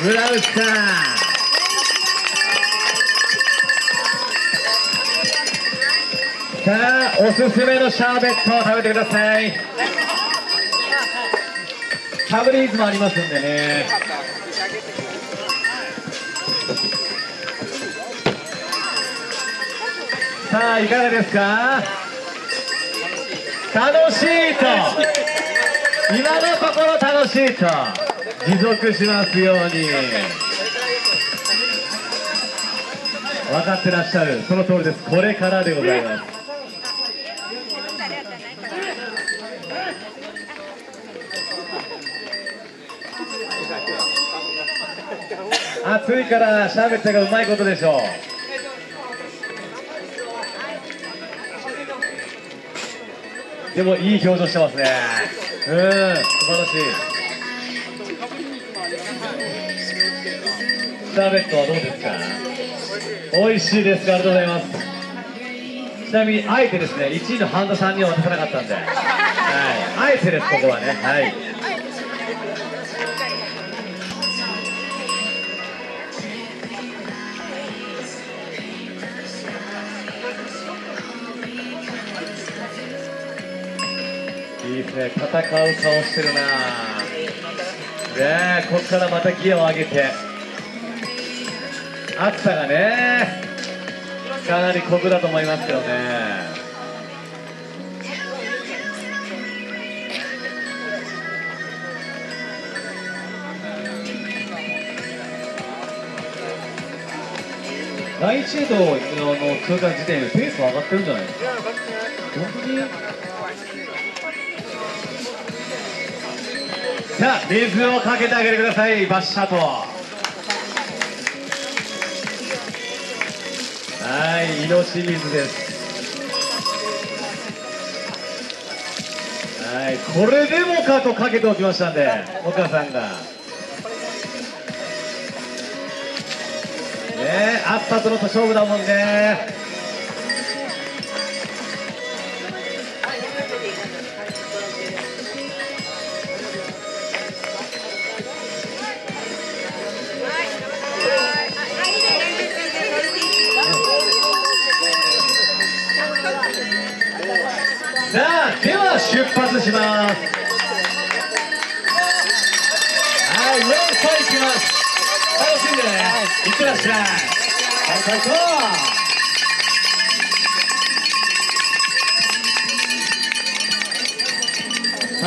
村内さん。さあ、おすすめのシャーベットを食べてください。タブリーズもありますんでね。さあ、いかがですか。楽しいと、今のところ楽しいと持続しますように。分かってらっしゃる。その通りです。これからでございます。暑いからシャーベットがうまいことでしょう。でもいい表情してますね。素晴らしい。シャーベットはどうですか。美味しいですか。ありがとうございます。ちなみにあえてですね、1位の半田さんには渡さなかったんで、はい、あえてです、ここはね。はい。いいですね、戦う顔してるな。ね、ここからまたギアを上げて、暑さがね、かなり酷だと思いますけどね。第1エイドの通過時点でペースは上がってるんじゃないですか。本当に。さあ、水をかけてあげてください、バッシャーと。はい、命水です。はい、これでもかとかけておきましたんで、岡さんが。ね、暑さとの勝負だもんね。さあ、では出発します。はい、上の方行きます。楽しんでね。いってらっしゃい。はい、最高。